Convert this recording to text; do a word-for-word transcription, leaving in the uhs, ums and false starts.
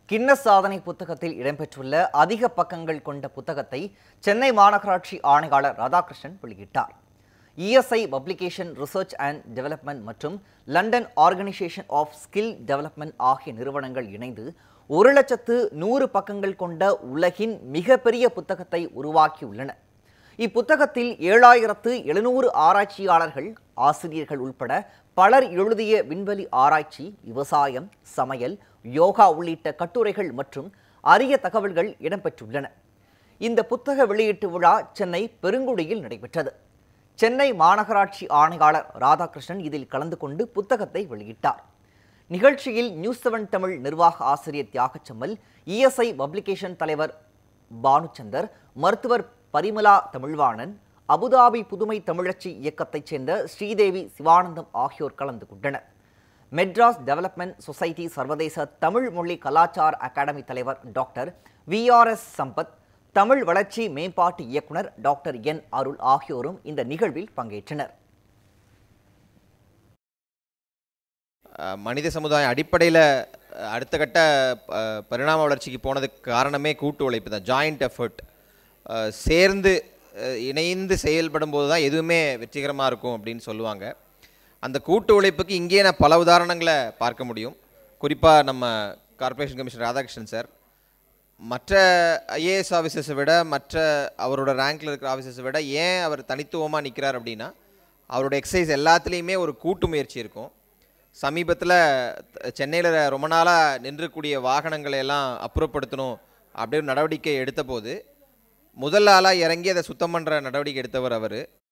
Guinness சாதனை புத்தகத்தில் இடம்பெற்றுள்ள அதிக பக்கங்கள் கொண்ட புத்தகத்தை சென்னை மாநகராட்சி ஆணையாளர் ராதாகிருஷ்ணன் வெளியிட்டார். ESI publication research and development மற்றும் London organisation of skill development ஆகிய நிறுவனங்கள் இணைந்து ஒரு லட்சத்து நூறு பக்கங்கள் கொண்ட உலகின் மிகப்பெரிய புத்தகத்தை உருவாக்கியுள்ளன. இப்புத்தகத்தில் ஏழாயிரத்து எழுநூறு ஆராய்ச்சியாளர்கள், ஆசிரியர்கள் உட்பட பலர் எழுதிய விண்வெளி ஆராய்ச்சி, விவசாயம், சமையல், யோகா உள்ளிட்ட கட்டுரைகள் மற்றும் அரிய தகவல்கள் இடம்பெற்றுள்ளன. இந்த புத்தக வெளியீட்டு விழா சென்னை பெருங்குடியில் நடைபெற்றது. சென்னை மாநகராட்சி ஆணையாளர் ராதாகிருஷ்ணன் இதில் கலந்து கொண்டு புத்தகத்தை வெளியிட்டார். நிகழ்ச்சியில் நியூஸ் செவன் தமிழ் நிர்வாக ஆசிரியர் தியாகச்சம்மல், இஎஸ்ஐ பப்ளிகேஷன் தலைவர் பானுச்சந்தர், மருத்துவர் பரிமலா தமிழ்வாணன், அபுதாபி புதுமை தமிழச்சி இயக்கத்தைச் சேர்ந்த ஸ்ரீதேவி சிவானந்தம் ஆகியோர் கலந்து கொண்டனர். மெட்ராஸ் டெவலப்மெண்ட் சொசைட்டி சர்வதேச தமிழ் மொழி கலாச்சார அகாடமி தலைவர் doctor V R S Sampath, Tamil வளர்ச்சி மேம்பாட்டு இயக்குனர் டாக்டர் என் அருள் ஆகியோரும் இந்த நிகழ்வில் பங்கேற்றனர். மனித சமுதாயம் அடிப்படையில் அடுத்த கட்ட பரிணாம வளர்ச்சிக்கு போனதுக்கு காரணமே கூட்டு உழைப்பு தான், ஜாயிண்ட் எஃபர்ட். சேர்ந்து இணைந்து செயல்படும் போது தான் எதுவுமே வெற்றிகரமாக இருக்கும் அப்படின்னு சொல்லுவாங்க. அந்த கூட்டு உழைப்புக்கு இங்கே நான் பல உதாரணங்களை பார்க்க முடியும். குறிப்பாக நம்ம கார்ப்பரேஷன் கமிஷனர் ராதாகிருஷ்ணன் சார் மற்ற ஐஏஎஸ் ஆஃபீஸர்ஸை விட, மற்ற அவரோட ரேங்கில் இருக்கிற ஆஃபீஸர்ஸை விட ஏன் அவர் தனித்துவமாக நிற்கிறார் அப்படின்னா, அவரோட எக்ஸசைஸ் எல்லாத்துலேயுமே ஒரு கூட்டு முயற்சி இருக்கும். சமீபத்தில் சென்னையில் ரொம்ப நாளாக நின்றக்கூடிய வாகனங்களை எல்லாம் அப்புறப்படுத்தணும் அப்படின்னு நடவடிக்கை எடுத்த போது முதல் ஆளாக இறங்கி அதை சுத்தம் பண்ணுற நடவடிக்கை எடுத்தவர் அவர்.